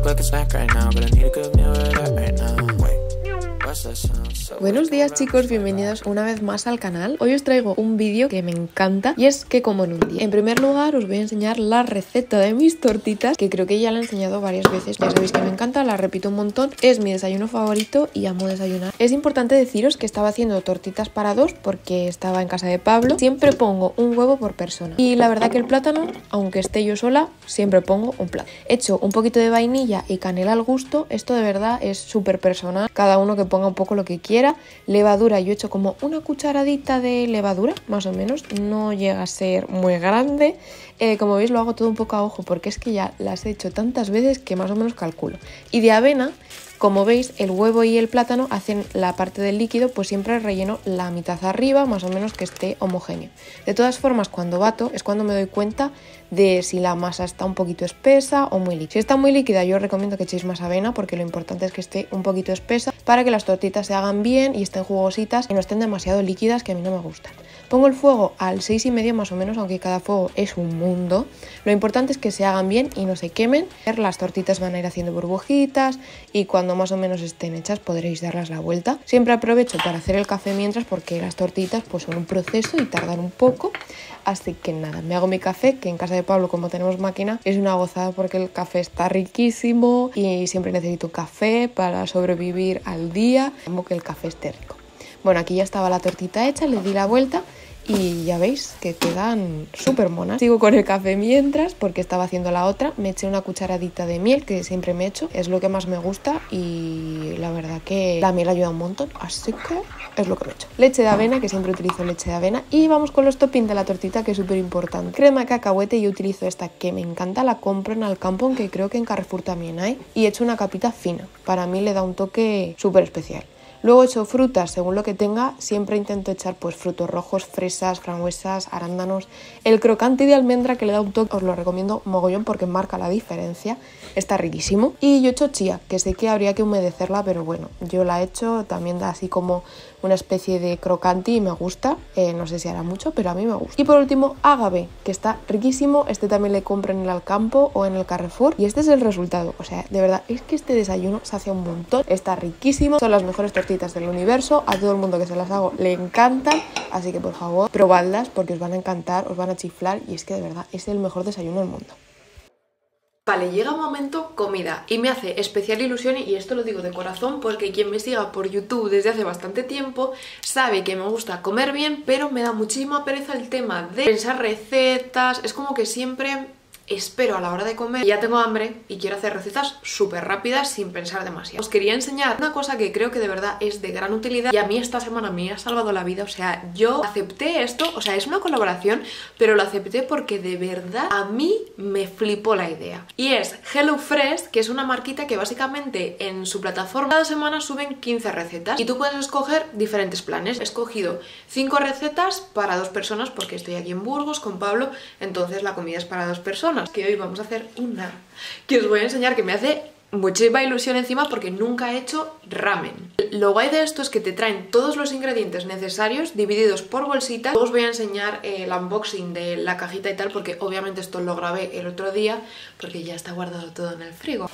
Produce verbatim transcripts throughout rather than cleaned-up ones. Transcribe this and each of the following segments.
Buenos días chicos, bienvenidos una vez más al canal. Hoy os traigo un vídeo que me encanta y es que como en un día. En primer lugar os voy a enseñar la receta de mis tortitas, que creo que ya la he enseñado varias veces. Ya sabéis que me encanta, la repito un montón. Es mi desayuno favorito y amo desayunar. Es importante deciros que estaba haciendo tortitas para dos porque estaba en casa de Pablo. Siempre pongo un huevo por persona. Y la verdad que el plátano, aunque esté yo sola, siempre pongo un plátano. He hecho un poquito de vainilla y canela al gusto. Esto de verdad es súper personal. Cada uno que ponga un poco lo que quiera. Levadura, yo he hecho como una cucharadita de levadura, más o menos, no llega a ser muy grande. Eh, como veis lo hago todo un poco a ojo porque es que ya las he hecho tantas veces que más o menos calculo. Y de avena, como veis, el huevo y el plátano hacen la parte del líquido, pues siempre relleno la mitad arriba, más o menos que esté homogéneo. De todas formas, cuando bato es cuando me doy cuenta de si la masa está un poquito espesa o muy líquida. Si está muy líquida yo os recomiendo que echéis más avena porque lo importante es que esté un poquito espesa para que las tortitas se hagan bien y estén jugositas y no estén demasiado líquidas, que a mí no me gustan. Pongo el fuego al seis y medio más o menos, aunque cada fuego es un mundo. Lo importante es que se hagan bien y no se quemen. Las tortitas van a ir haciendo burbujitas y cuando más o menos estén hechas podréis darlas la vuelta. Siempre aprovecho para hacer el café mientras porque las tortitas pues son un proceso y tardan un poco. Así que nada, me hago mi café, que en casa de Pablo, como tenemos máquina, es una gozada porque el café está riquísimo y siempre necesito café para sobrevivir al día. Amo que el café esté rico. Bueno, aquí ya estaba la tortita hecha, le di la vuelta y ya veis que quedan súper monas. Sigo con el café mientras porque estaba haciendo la otra. Me eché una cucharadita de miel, que siempre me echo, es lo que más me gusta y la verdad que la miel ayuda un montón, así que es lo que me echo. Leche de avena, que siempre utilizo leche de avena. Y vamos con los toppings de la tortita, que es súper importante. Crema de cacahuete, yo utilizo esta que me encanta, la compro en Alcampo, aunque creo que en Carrefour también hay. Y he hecho una capita fina, para mí le da un toque súper especial. Luego he hecho frutas según lo que tenga, siempre intento echar pues frutos rojos, fresas, frambuesas, arándanos. El crocante de almendra que le da un toque, os lo recomiendo mogollón porque marca la diferencia, está riquísimo. Y yo he hecho chía, que sé que habría que humedecerla, pero bueno, yo la he hecho, también da así como una especie de crocante y me gusta, eh, no sé si hará mucho, pero a mí me gusta. Y por último, ágave, que está riquísimo, este también le compro en el Alcampo o en el Carrefour y este es el resultado, o sea, de verdad, es que este desayuno se hace un montón, está riquísimo, son las mejores tortitas del universo, a todo el mundo que se las hago le encantan, así que por favor, probadlas porque os van a encantar, os van a chiflar y es que de verdad es el mejor desayuno del mundo. Vale, llega un momento comida y me hace especial ilusión, y esto lo digo de corazón porque quien me siga por YouTube desde hace bastante tiempo sabe que me gusta comer bien, pero me da muchísima pereza el tema de pensar recetas. Es como que siempre espero a la hora de comer y ya tengo hambre y quiero hacer recetas súper rápidas sin pensar demasiado. Os quería enseñar una cosa que creo que de verdad es de gran utilidad y a mí esta semana me ha salvado la vida. O sea, yo acepté esto, o sea, es una colaboración, pero lo acepté porque de verdad a mí me flipó la idea. Y es HelloFresh, que es una marquita que básicamente en su plataforma cada semana suben quince recetas y tú puedes escoger diferentes planes. He escogido cinco recetas para dos personas porque estoy aquí en Burgos con Pablo, entonces la comida es para dos personas. Que hoy vamos a hacer una que os voy a enseñar, que me hace muchísima ilusión encima porque nunca he hecho ramen. Lo guay de esto es que te traen todos los ingredientes necesarios divididos por bolsitas. Luego os voy a enseñar eh, el unboxing de la cajita y tal porque obviamente esto lo grabé el otro día porque ya está guardado todo en el frigo.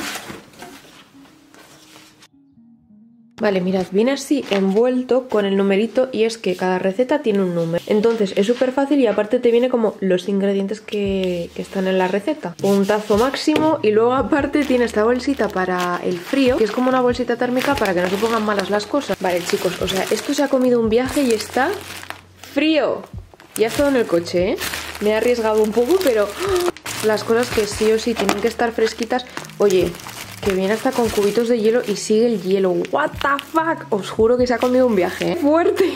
Vale, mirad, viene así envuelto con el numerito y es que cada receta tiene un número. Entonces es súper fácil y aparte te viene como los ingredientes que, que están en la receta. Un tazo máximo y luego aparte tiene esta bolsita para el frío, que es como una bolsita térmica para que no se pongan malas las cosas. Vale chicos, o sea, esto se ha comido un viaje y está frío. Ya he estado en el coche, ¿eh? Me he arriesgado un poco, pero ¡oh! Las cosas que sí o sí tienen que estar fresquitas. Oye, que viene hasta con cubitos de hielo y sigue el hielo. What the fuck, os juro que se ha comido un viaje, ¿eh? Fuerte.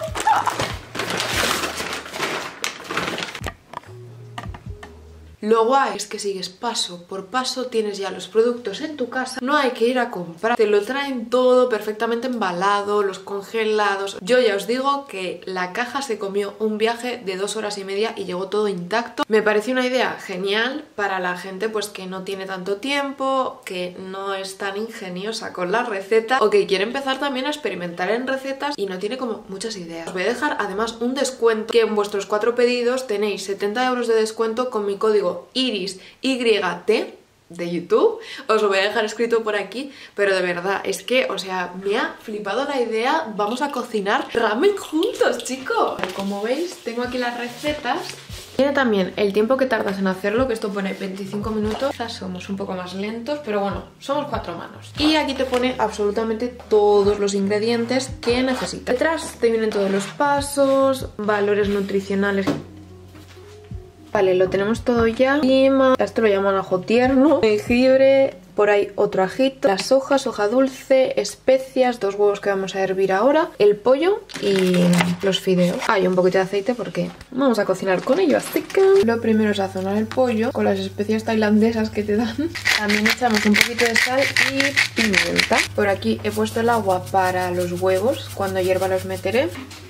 Lo guay es que sigues paso por paso, tienes ya los productos en tu casa, no hay que ir a comprar, te lo traen todo perfectamente embalado, los congelados. Yo ya os digo que la caja se comió un viaje de dos horas y media y llegó todo intacto. Me pareció una idea genial para la gente pues que no tiene tanto tiempo, que no es tan ingeniosa con las recetas o que quiere empezar también a experimentar en recetas y no tiene como muchas ideas. Os voy a dejar además un descuento que en vuestros cuatro pedidos tenéis setenta euros de descuento con mi código Iris Y T de YouTube, os lo voy a dejar escrito por aquí, pero de verdad, es que, o sea, me ha flipado la idea. Vamos a cocinar ramen juntos, chicos. Como veis, tengo aquí las recetas. Tiene también el tiempo que tardas en hacerlo, que esto pone veinticinco minutos. Quizás somos un poco más lentos, pero bueno, somos cuatro manos. Y aquí te pone absolutamente todos los ingredientes que necesitas. Detrás te vienen todos los pasos, valores nutricionales. Vale, lo tenemos todo ya. Lima, esto lo llaman ajo tierno, jengibre, por ahí otro ajito, las hojas, hoja dulce, especias, dos huevos que vamos a hervir ahora, el pollo y los fideos. Ah, y un poquito de aceite porque vamos a cocinar con ello, así que lo primero es sazonar el pollo con las especias tailandesas que te dan. También echamos un poquito de sal y pimienta. Por aquí he puesto el agua para los huevos, cuando hierva los meteré.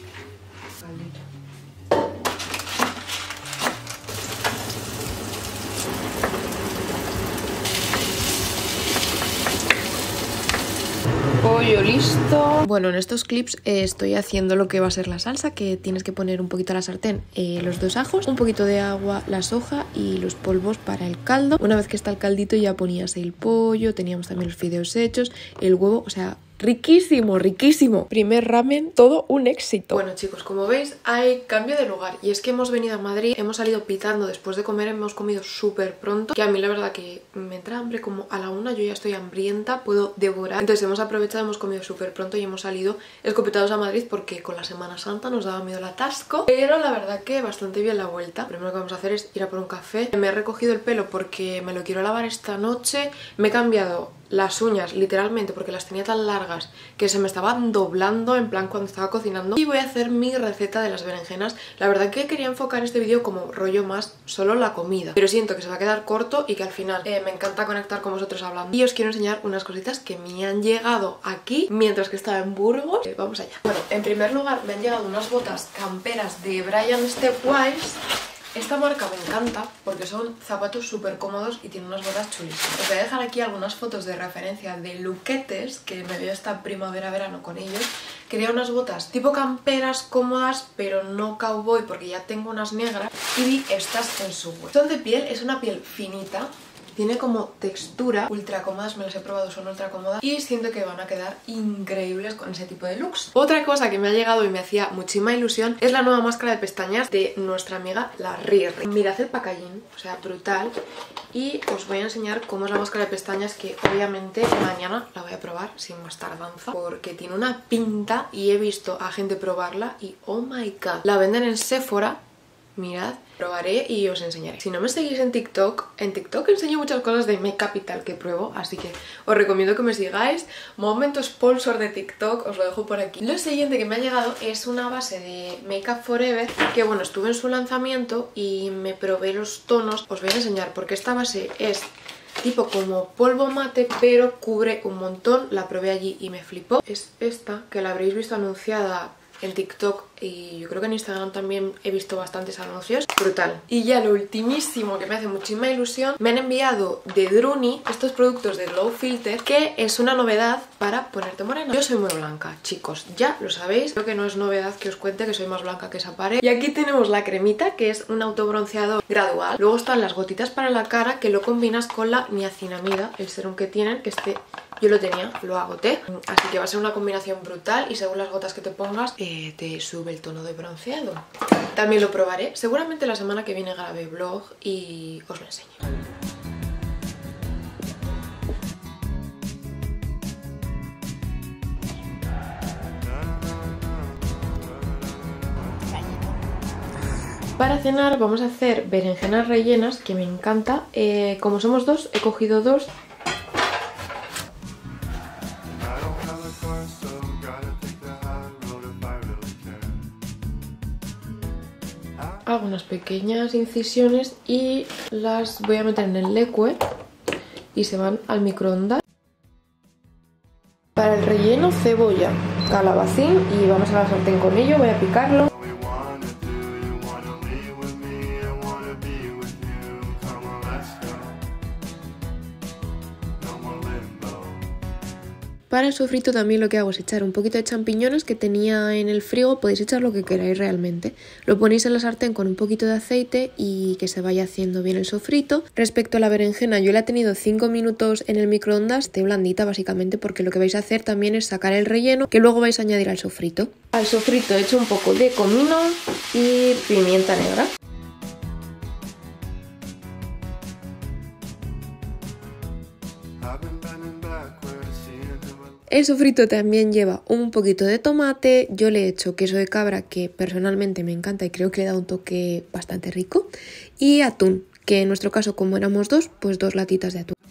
Pollo listo. Bueno, en estos clips eh, estoy haciendo lo que va a ser la salsa, que tienes que poner un poquito a la sartén eh, los dos ajos, un poquito de agua, la soja y los polvos para el caldo. Una vez que está el caldito ya ponías el pollo, teníamos también los fideos hechos, el huevo, o sea... riquísimo, riquísimo. Primer ramen, todo un éxito. Bueno, chicos, como veis hay cambio de lugar. Y es que hemos venido a Madrid, hemos salido pitando después de comer, hemos comido súper pronto. Que a mí la verdad que me entra hambre como a la una, yo ya estoy hambrienta, puedo devorar. Entonces hemos aprovechado, hemos comido súper pronto y hemos salido escopetados a Madrid porque con la Semana Santa nos daba miedo el atasco. Pero la verdad que bastante bien la vuelta. Lo primero que vamos a hacer es ir a por un café. Me he recogido el pelo porque me lo quiero lavar esta noche. Me he cambiado las uñas literalmente porque las tenía tan largas que se me estaban doblando en plan cuando estaba cocinando, y voy a hacer mi receta de las berenjenas. La verdad que quería enfocar este vídeo como rollo más solo la comida, pero siento que se va a quedar corto y que al final eh, me encanta conectar con vosotros hablando, y os quiero enseñar unas cositas que me han llegado aquí mientras que estaba en Burgos. eh, Vamos allá. Bueno, en primer lugar me han llegado unas botas camperas de Brian Stepwise. Esta marca me encanta porque son zapatos súper cómodos y tienen unas botas chulísimas. Os voy a dejar aquí algunas fotos de referencia de looketes que me veo esta primavera-verano con ellos. Quería unas botas tipo camperas cómodas, pero no cowboy porque ya tengo unas negras, y vi estas en su web. Son de piel, es una piel finita. Tiene como textura ultra cómodas, me las he probado, son ultra cómodas y siento que van a quedar increíbles con ese tipo de looks. Otra cosa que me ha llegado y me hacía muchísima ilusión es la nueva máscara de pestañas de nuestra amiga la Riri. Mirad el packaging, o sea, brutal. Y os voy a enseñar cómo es la máscara de pestañas, que obviamente mañana la voy a probar sin más tardanza porque tiene una pinta y he visto a gente probarla y oh my god. La venden en Sephora. Mirad, probaré y os enseñaré. Si no me seguís en TikTok, en TikTok enseño muchas cosas de Makeup y tal que pruebo, así que os recomiendo que me sigáis. Momento sponsor de TikTok, os lo dejo por aquí. Lo siguiente que me ha llegado es una base de Makeup Forever, que bueno, estuve en su lanzamiento y me probé los tonos. Os voy a enseñar porque esta base es tipo como polvo mate, pero cubre un montón. La probé allí y me flipó. Es esta, que la habréis visto anunciada en TikTok y yo creo que en Instagram también he visto bastantes anuncios. Brutal. Y ya lo ultimísimo que me hace muchísima ilusión, me han enviado de Druni estos productos de Glow Filter, que es una novedad para ponerte morena. Yo soy muy blanca, chicos, ya lo sabéis. Creo que no es novedad que os cuente que soy más blanca que esa pared. Y aquí tenemos la cremita, que es un autobronceador gradual. Luego están las gotitas para la cara, que lo combinas con la niacinamida, el serum que tienen, que este yo lo tenía, lo agoté, así que va a ser una combinación brutal y según las gotas que te pongas eh, te sube el tono de bronceado. También lo probaré, seguramente la semana que viene grabé vlog y os lo enseño. Para cenar vamos a hacer berenjenas rellenas, que me encanta. Eh, como somos dos, he cogido dos. Hago unas pequeñas incisiones y las voy a meter en el leque y se van al microondas. Para el relleno, cebolla, calabacín y vamos a la sartén con ello, voy a picarlo. Para el sofrito también lo que hago es echar un poquito de champiñones que tenía en el frigo, podéis echar lo que queráis realmente. Lo ponéis en la sartén con un poquito de aceite y que se vaya haciendo bien el sofrito. Respecto a la berenjena, yo la he tenido cinco minutos en el microondas, de blandita básicamente, porque lo que vais a hacer también es sacar el relleno que luego vais a añadir al sofrito. Al sofrito he hecho un poco de comino y pimienta negra. El sofrito también lleva un poquito de tomate, yo le he hecho queso de cabra que personalmente me encanta y creo que le da un toque bastante rico, y atún, que en nuestro caso como éramos dos, pues dos latitas de atún.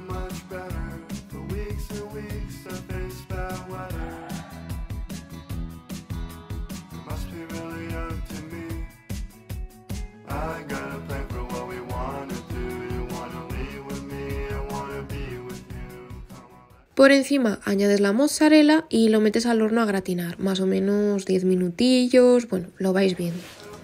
Por encima añades la mozzarella y lo metes al horno a gratinar, más o menos diez minutillos, bueno, lo vais viendo.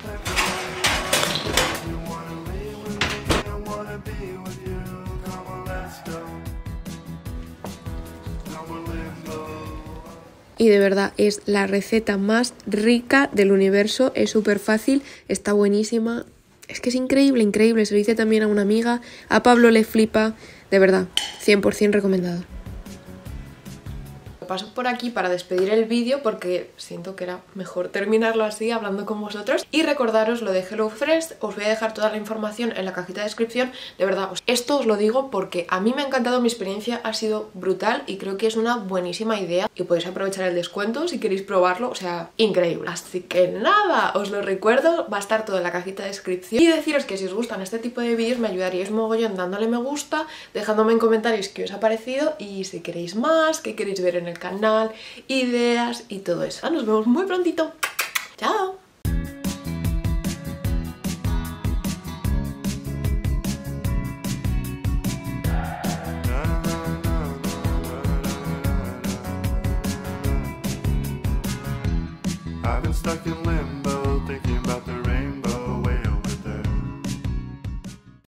Y de verdad es la receta más rica del universo, es súper fácil, está buenísima, es que es increíble, increíble, se lo hice también a una amiga, a Pablo le flipa, de verdad, cien por cien recomendado. Paso por aquí para despedir el vídeo porque siento que era mejor terminarlo así hablando con vosotros, y recordaros lo de HelloFresh. Os voy a dejar toda la información en la cajita de descripción. De verdad, esto os lo digo porque a mí me ha encantado, mi experiencia ha sido brutal y creo que es una buenísima idea y podéis aprovechar el descuento si queréis probarlo, o sea, increíble. Así que nada, os lo recuerdo, va a estar todo en la cajita de descripción, y deciros que si os gustan este tipo de vídeos me ayudaríais mogollón dándole me gusta, dejándome en comentarios qué os ha parecido y si queréis más, qué queréis ver en el canal, ideas y todo eso. Nos vemos muy prontito. ¡Chao! I've been stuck in limbo.